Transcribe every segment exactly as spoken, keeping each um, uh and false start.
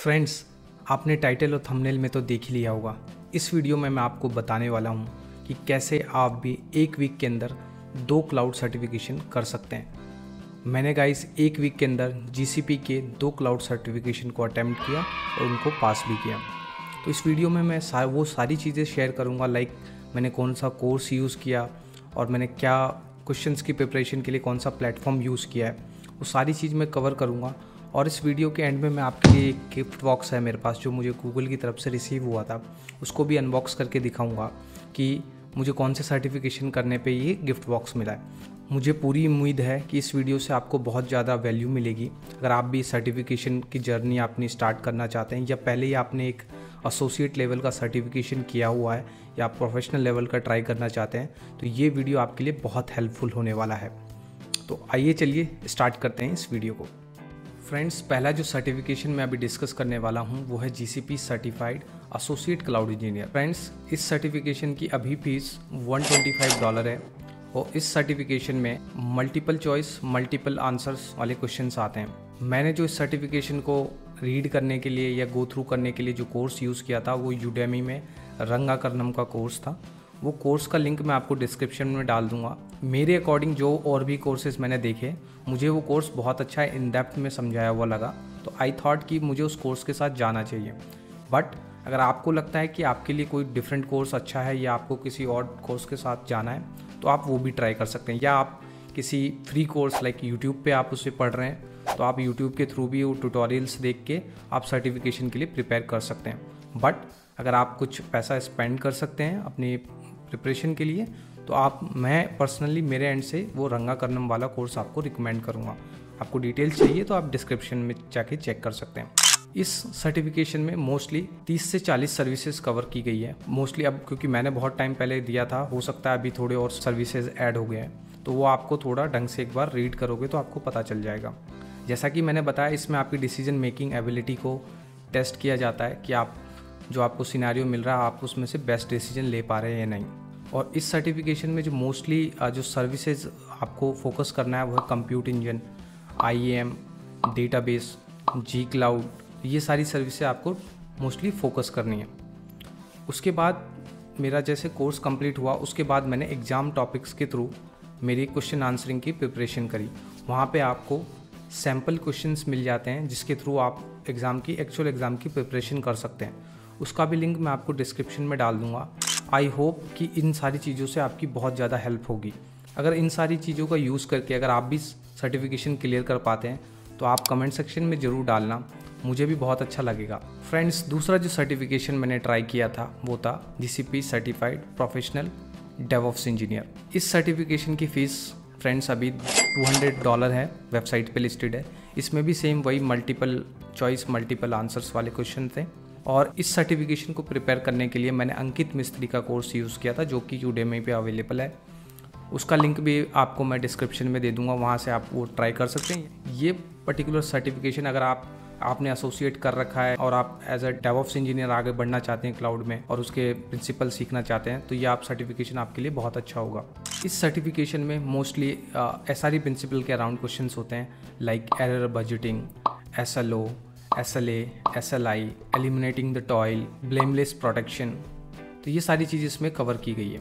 Friends, आपने title और thumbnail में तो देख ही लिया होगा। इस वीडियो में मैं आपको बताने वाला हूं कि कैसे आप भी एक वीक के अंदर दो क्लाउड सर्टिफिकेशन कर सकते हैं। मैंने गाइस एक वीक के अंदर जीसीपी के दो क्लाउड सर्टिफिकेशन को अटेम्प्ट किया और उनको पास भी किया। तो इस वीडियो में मैं सा, वो सारी चीज़ें शेयर करूंगा, लाइक मैंने कौन सा कोर्स यूज़ किया और मैंने क्या क्वेश्चंस की प्रिपरेशन के लिए कौन सा प्लेटफॉर्म यूज़ किया है, वो सारी चीज़ मैं कवर करूँगा। और इस वीडियो के एंड में मैं आपके लिए एक गिफ्ट बॉक्स है मेरे पास जो मुझे गूगल की तरफ से रिसीव हुआ था, उसको भी अनबॉक्स करके दिखाऊंगा कि मुझे कौन से सर्टिफिकेशन करने पे ये गिफ्ट बॉक्स मिला है। मुझे पूरी उम्मीद है कि इस वीडियो से आपको बहुत ज़्यादा वैल्यू मिलेगी। अगर आप भी सर्टिफिकेशन की जर्नी अपनी स्टार्ट करना चाहते हैं या पहले ही आपने एक एसोसिएट लेवल का सर्टिफिकेशन किया हुआ है या आप प्रोफेशनल लेवल का ट्राई करना चाहते हैं, तो ये वीडियो आपके लिए बहुत हेल्पफुल होने वाला है। तो आइए चलिए स्टार्ट करते हैं इस वीडियो को। फ्रेंड्स, पहला जो सर्टिफिकेशन मैं अभी डिस्कस करने वाला हूं वो है GCP certified associate cloud engineer. Friends, इस सर्टिफिकेशन की अभी फीस एक सौ पच्चीस डॉलर है और इस सर्टिफिकेशन में मल्टीपल चॉइस मल्टीपल आंसर्स वाले क्वेश्चंस आते हैं। मैंने जो इस सर्टिफिकेशन को रीड करने के लिए या गो थ्रू करने के लिए जो कोर्स यूज़ किया था वो यूडेमी में रंगा करनम का कोर्स था। वो कोर्स का लिंक मैं आपको डिस्क्रिप्शन में डाल दूंगा। मेरे अकॉर्डिंग जो और भी कोर्सेज मैंने देखे, मुझे वो कोर्स बहुत अच्छा इन डेप्थ में समझाया हुआ लगा, तो आई थॉट कि मुझे उस कोर्स के साथ जाना चाहिए। बट अगर आपको लगता है कि आपके लिए कोई डिफरेंट कोर्स अच्छा है या आपको किसी और कोर्स के साथ जाना है, तो आप वो भी ट्राई कर सकते हैं। या आप किसी फ्री कोर्स लाइक यूट्यूब पे आप उसे पढ़ रहे हैं, तो आप यूट्यूब के थ्रू भी वो ट्यूटोरियल्स देख के आप सर्टिफिकेशन के लिए प्रिपेयर कर सकते हैं। बट अगर आप कुछ पैसा स्पेंड कर सकते हैं अपनी प्रिपरेशन के लिए, तो आप मैं पर्सनली मेरे एंड से वो रंगा करनम वाला कोर्स आपको रिकमेंड करूँगा। आपको डिटेल्स चाहिए तो आप डिस्क्रिप्शन में जाके चेक कर सकते हैं। इस सर्टिफिकेशन में मोस्टली तीस से चालीस सर्विसेज कवर की गई है। मोस्टली अब क्योंकि मैंने बहुत टाइम पहले दिया था, हो सकता है अभी थोड़े और सर्विसेज ऐड हो गए हैं, तो वो आपको थोड़ा ढंग से एक बार रीड करोगे तो आपको पता चल जाएगा। जैसा कि मैंने बताया, इसमें आपकी डिसीजन मेकिंग एबिलिटी को टेस्ट किया जाता है कि आप जो आपको सिनेरियो मिल रहा है आप उसमें से बेस्ट डिसीजन ले पा रहे हैं या नहीं। और इस सर्टिफिकेशन में जो मोस्टली जो सर्विसेज आपको फोकस करना है वो है compute engine, I A M, database, G cloud, ये सारी सर्विसेज आपको मोस्टली फोकस करनी है। उसके बाद मेरा जैसे कोर्स कंप्लीट हुआ, उसके बाद मैंने एग्ज़ाम टॉपिक्स के थ्रू मेरी क्वेश्चन आंसरिंग की प्रिपरेशन करी। वहाँ पे आपको सैम्पल क्वेश्चंस मिल जाते हैं जिसके थ्रू आप एग्ज़ाम की एक्चुअल एग्ज़ाम की प्रिपरेशन कर सकते हैं। उसका भी लिंक मैं आपको डिस्क्रिप्शन में डाल दूँगा। आई होप कि इन सारी चीज़ों से आपकी बहुत ज़्यादा हेल्प होगी। अगर इन सारी चीज़ों का यूज़ करके अगर आप भी सर्टिफिकेशन क्लियर कर पाते हैं तो आप कमेंट सेक्शन में ज़रूर डालना, मुझे भी बहुत अच्छा लगेगा। फ्रेंड्स, दूसरा जो सर्टिफिकेशन मैंने ट्राई किया था वो था GCP certified professional DevOps engineer. इस सर्टिफिकेशन की फ़ीस फ्रेंड्स अभी दो सौ डॉलर है, वेबसाइट पे लिस्टेड है। इसमें भी सेम वही मल्टीपल चॉइस मल्टीपल आंसर्स वाले क्वेश्चन थे। और इस सर्टिफिकेशन को प्रिपेयर करने के लिए मैंने अंकित मिस्त्री का कोर्स यूज़ किया था जो कि यूडेमी पे अवेलेबल है। उसका लिंक भी आपको मैं डिस्क्रिप्शन में दे दूंगा, वहाँ से आप वो ट्राई कर सकते हैं। ये पर्टिकुलर सर्टिफिकेशन अगर आप आपने एसोसिएट कर रखा है और आप एज अ डेवऑप्स इंजीनियर आगे बढ़ना चाहते हैं क्लाउड में और उसके प्रिंसिपल सीखना चाहते हैं, तो ये आप सर्टिफिकेशन आपके लिए बहुत अच्छा होगा। इस सर्टिफिकेशन में mostly S R E principle के अराउंड क्वेश्चन होते हैं, like error budgeting, S L O, S L A, S L I, eliminating the toil, blameless protection, तो ये सारी चीज़ इसमें कवर की गई है।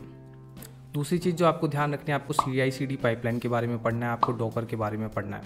दूसरी चीज़ जो आपको ध्यान रखनी है, आपको सी आई सी डी पाइपलाइन के बारे में पढ़ना है, आपको डॉकर के बारे में पढ़ना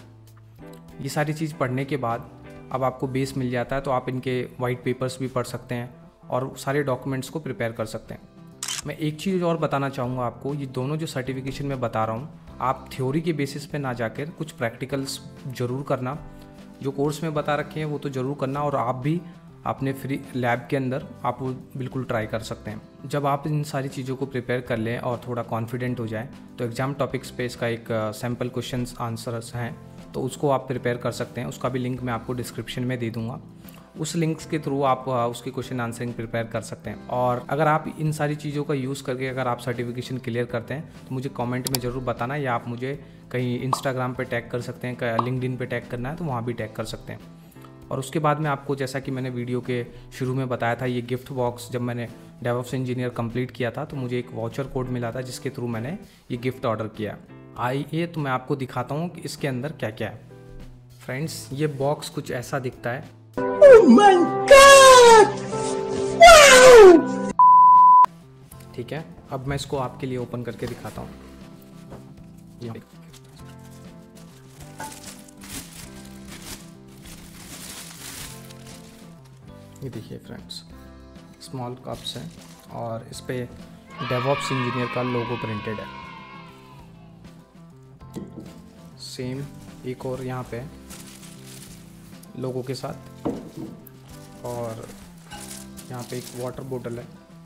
है। ये सारी चीज़ पढ़ने के बाद अब आपको बेस मिल जाता है, तो आप इनके वाइट पेपर्स भी पढ़ सकते हैं और सारे डॉक्यूमेंट्स को प्रिपेयर कर सकते हैं। मैं एक चीज़ और बताना चाहूँगा आपको, ये दोनों जो सर्टिफिकेशन मैं बता रहा हूँ, आप थ्योरी के बेसिस पे ना जाकर कुछ प्रैक्टिकल्स ज़रूर करना। जो कोर्स में बता रखे हैं वो तो ज़रूर करना, और आप भी अपने फ्री लैब के अंदर आप वो बिल्कुल ट्राई कर सकते हैं। जब आप इन सारी चीज़ों को प्रिपेयर कर लें और थोड़ा कॉन्फिडेंट हो जाए, तो एग्ज़ाम टॉपिक्स पे इसका एक सैम्पल क्वेश्चंस आंसर्स हैं, तो उसको आप प्रिपेयर कर सकते हैं। उसका भी लिंक मैं आपको डिस्क्रिप्शन में दे दूँगा। उस लिंक्स के थ्रू आप उसकी क्वेश्चन आंसरिंग प्रिपेयर कर सकते हैं। और अगर आप इन सारी चीज़ों का यूज़ करके अगर आप सर्टिफिकेशन क्लियर करते हैं तो मुझे कमेंट में ज़रूर बताना, या आप मुझे कहीं इंस्टाग्राम पे टैग कर सकते हैं, लिंक्डइन पे टैग करना है तो वहाँ भी टैग कर सकते हैं। और उसके बाद में आपको, जैसा कि मैंने वीडियो के शुरू में बताया था, ये गिफ्ट बॉक्स जब मैंने डेवऑप्स इंजीनियर कंप्लीट किया था तो मुझे एक वाउचर कोड मिला था जिसके थ्रू मैंने ये गिफ्ट ऑर्डर किया। आइए तो मैं आपको दिखाता हूँ कि इसके अंदर क्या क्या है। फ्रेंड्स, ये बॉक्स कुछ ऐसा दिखता है Oh my God! Wow! ठीक है, अब मैं इसको आपके लिए ओपन करके दिखाता हूँ। ये देखिए फ्रेंड्स, स्मॉल कप्स हैं और इस पे डेवऑप्स इंजीनियर का लोगो प्रिंटेड है। सेम एक और यहाँ पे लोगो के साथ, और यहाँ पे एक वाटर बोतल है।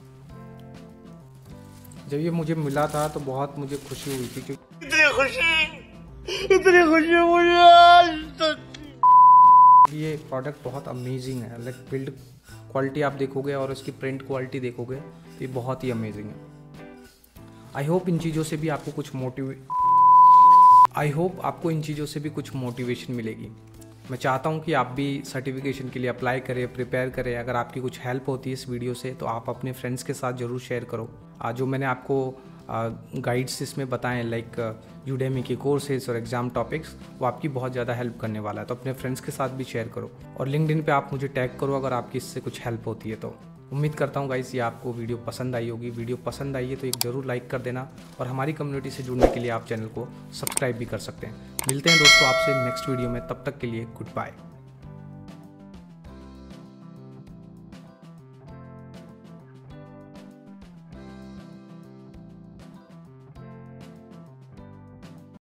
जब ये मुझे मिला था तो बहुत मुझे खुशी हुई थी, क्योंकि इतनी खुशी इतनी खुशी मुझे आज तक। ये प्रोडक्ट बहुत अमेजिंग है। लाइक बिल्ड क्वालिटी आप देखोगे और इसकी प्रिंट क्वालिटी देखोगे तो ये बहुत ही अमेजिंग है। आई होप इन चीज़ों से भी आपको कुछ मोटिव आई होप आपको इन चीज़ों से भी कुछ मोटिवेशन मिलेगी। मैं चाहता हूं कि आप भी सर्टिफिकेशन के लिए अप्लाई करें, प्रिपेयर करें। अगर आपकी कुछ हेल्प होती है इस वीडियो से तो आप अपने फ्रेंड्स के साथ ज़रूर शेयर करो। आज जो मैंने आपको गाइड्स इसमें बताएं, लाइक यूडेमी के कोर्सेज और एग्जाम टॉपिक्स, वो आपकी बहुत ज़्यादा हेल्प करने वाला है। तो अपने फ्रेंड्स के साथ भी शेयर करो और लिंक्डइन पे आप मुझे टैग करो अगर आपकी इससे कुछ हेल्प होती है तो। उम्मीद करता हूँ गाइस ये आपको वीडियो पसंद आई होगी। वीडियो पसंद आई है तो एक ज़रूर लाइक कर देना, और हमारी कम्युनिटी से जुड़ने के लिए आप चैनल को सब्सक्राइब भी कर सकते हैं। मिलते हैं दोस्तों आपसे नेक्स्ट वीडियो में, तब तक के लिए गुड बाय।